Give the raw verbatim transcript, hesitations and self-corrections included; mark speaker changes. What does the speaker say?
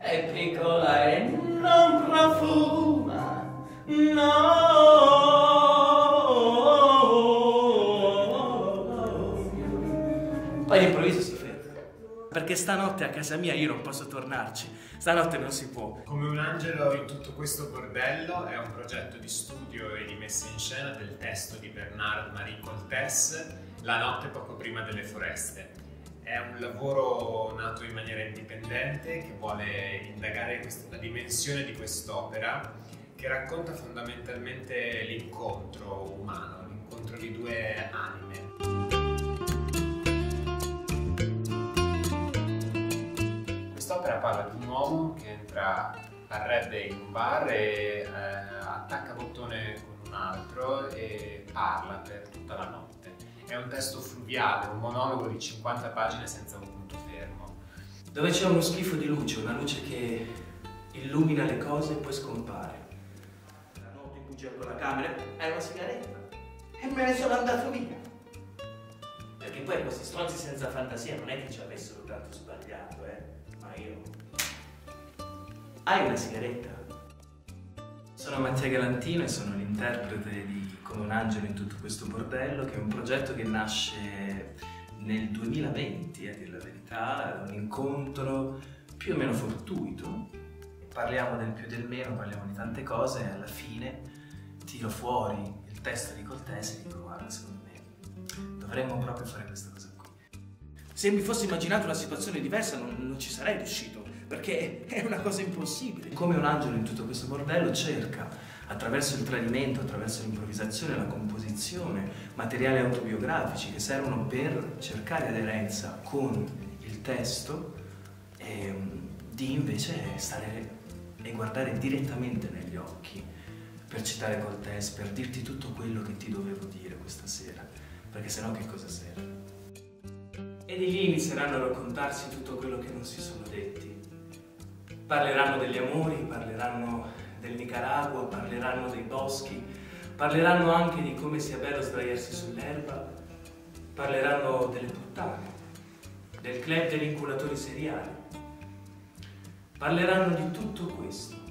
Speaker 1: è piccola e non profuma, no. Poi all'improvviso si ferma. Perché stanotte a casa mia io non posso tornarci, stanotte non si può.
Speaker 2: Come un angelo in tutto questo bordello è un progetto di studio e di messa in scena del testo di Bernard-Marie Coltès, La notte poco prima delle foreste. È un lavoro nato in maniera indipendente che vuole indagare la dimensione di quest'opera, che racconta fondamentalmente l'incontro umano, l'incontro di due anime. Quest'opera parla di un uomo che entra a Red Day in un bar e eh, attacca bottone con un altro e parla per tutta la notte. È un testo fluviale, un monologo di cinquanta pagine senza un punto fermo.
Speaker 1: Dove c'è uno schifo di luce, una luce che illumina le cose e poi scompare. La notte in cui cerco la camera è una sigaretta e me ne sono andato via. Perché poi questi stronzi senza fantasia non è che ci avessero tanto sbagliato, eh? Ma io... Hai una sigaretta? Sono Mattia Galantino e sono l'interprete di Come un angelo in tutto questo bordello, che è un progetto che nasce nel duemilaventi, a dire la verità, un incontro più o meno fortuito. Parliamo del più e del meno, parliamo di tante cose e alla fine tiro fuori il testo di Coltès e dico: guarda, secondo me dovremmo proprio fare questa cosa qui. Se mi fossi immaginato una situazione diversa non, non ci sarei riuscito, perché è una cosa impossibile. Come un angelo in tutto questo bordello cerca, attraverso il tradimento, attraverso l'improvvisazione, la composizione, materiali autobiografici che servono per cercare aderenza con il testo, e, di invece stare e guardare direttamente negli occhi, per citare Coltès, per dirti tutto quello che ti dovevo dire questa sera, perché sennò che cosa serve? E di lì inizieranno a raccontarsi tutto quello che non si sono detti. Parleranno degli amori, parleranno del Nicaragua, parleranno dei boschi, parleranno anche di come sia bello sdraiarsi sull'erba, parleranno delle puttane, del club degli inculatori seriali. Parleranno di tutto questo.